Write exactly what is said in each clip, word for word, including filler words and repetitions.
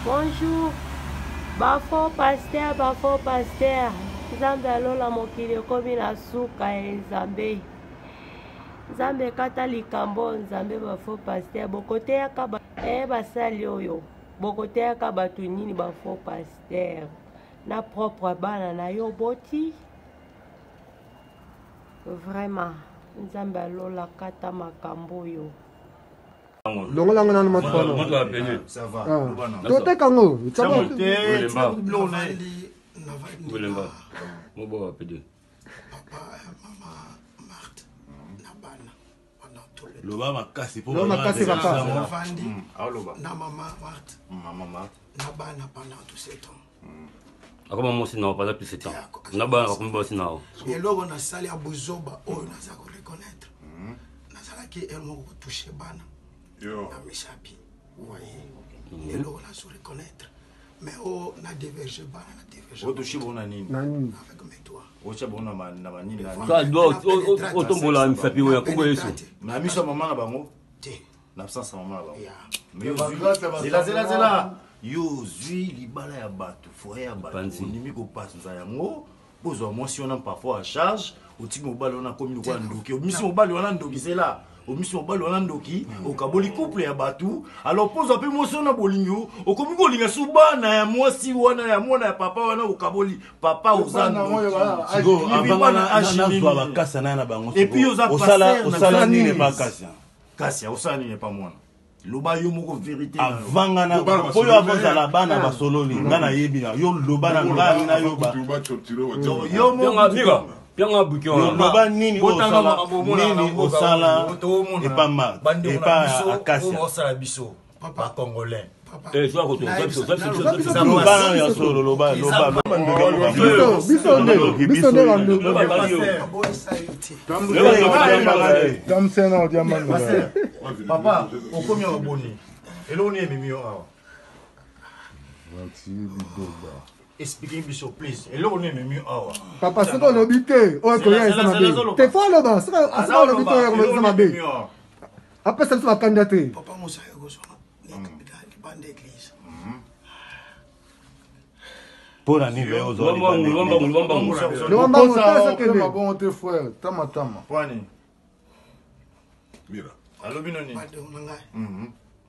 Bonjour. Bafo pasteur, bafo pasteur. Nzambe alola mokili komi na suka ya Nzambe. Nzambe kata likambo Nzambe bafo pasteur. Bokote yaka ba eh basali oyo. Bokote yaka batu nini bafo pasteur. Na propre bana na yo boti. Vraiment. Nzambe alola kata makambo yo. Longo lango nanu matwana. Ça va. Tote kango. Chamo te. Bulemba. Mobo wa pede. Papa, maman, Marthe, Nabana, pendant tout le temps. Loba makasi pour Loba makasi papa. Ah loba. Na maman Marthe. Maman Marthe. Nabana pendant tout ce temps. Akoma mosi na pas plus sept ans. Naba akomba aussi na. Et là on a sali à Buzoba, oh on a ça reconnaître. Na sala qui elle m'a touché bana. Yo. Na misapi. Vous voyez. Et là on a su reconnaître. Mais oh on a divergé bana, on a divergé. O touché bona nini? Nani. Avec mes doigts. O cha bona ma na nini nani? Ça doit o tombola misapi oya kongo yeso. Na miso maman na bango. Te. L'absence maman na bango. Mais zela zela zela. Yo zui libala ya batu, foye ya batu. Nimi ko passe za yango. Bozo moi si on a parfois à charge, au tiki mobile on a comme quoi ndoki. Au mission mobile on a ndoki c'est là. Au mission mobile on a ndoki, au kaboli couple ya batu. Alors pose un peu moi si on a bolingo, au komi ko linga suba na ya moi si wana ya mwana ya papa wana au kaboli papa ozando. Sigo avant na na zwa bakasa na na bango. Et puis oza osala osala ni n'est pas kasa. Kasa osala ni n'est pas moi. Loba yo moko vérité avant na po yo avanza la bana ba sololi ngana yebina yo loba na ngani na yo ba yo mo mira pianga bukyo loba nini osala nini osala et pas mal et pas akasi osala biso papa congolais eh soit ko to ça loba ya solo loba loba Biso biso ne biso ne bandu. Tam sena diamant. Papa, on combien au boni? Et là on est mimi awa. Expliquez biso please. Et là on est mimi awa. Papa c'est qu'on habite. Oh ko ya sama be. Te fo loba, c'est qu'on habite ko sama be. Après ça va candidater. Papa Moussa yego so. Bande église. pour la nuit aux autres. Le wamba mota c'est que bon te frère, tama tama. Kwani. Mira. Allo binoni. Mhm.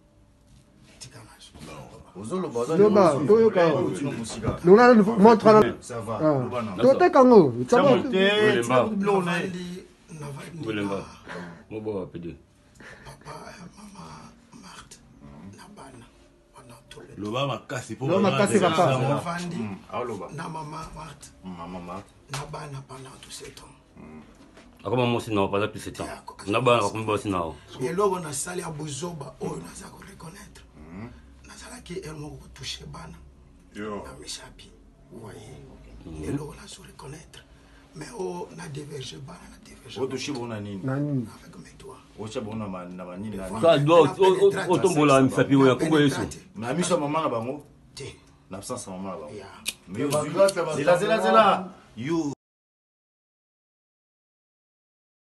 Ozolo baza. Loba, toyo ka. Lona montre na. Ça va. Tote kango. Ça va. Bulemba. Bulemba. Mobo wa pede. Papa, maman, Marthe, Nabana, pendant tout le temps. Loba makasi pour Loba makasi papa. Ah loba. Na maman Marthe. Maman Marthe. Nabana pendant tout ce temps. Akoma mosi na pas plus sept ans. Naba akomba aussi na. Et là on a sali à Buzoba, oh on a ça reconnaître. Na sala qui elle m'a touché bana. Yo. Na misapi. Vous voyez. Et là on a su reconnaître. Mais oh on a divergé bana, on a divergé. O touché bona nini? Nani. Avec mes doigts. O cha bona ma na nini nani? Ça doit o tombola misapi oya kongo yeso. Na miso maman na bango. Te. L'absence maman na bango. Ya. Mais yo zela zela zela. Yo